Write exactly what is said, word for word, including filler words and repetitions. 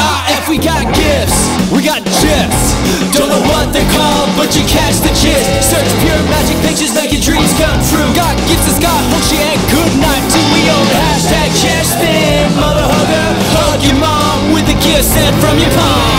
Ah, if we got gifts, we got gifs. Don't know what they're called, but you catch the gist. Search pure magic pictures, make your dreams come true. Got gifts, it's got Hoshi and good night too. We own hashtag cash spin, mother hugger. Hug your mom with a kiss sent from your palm.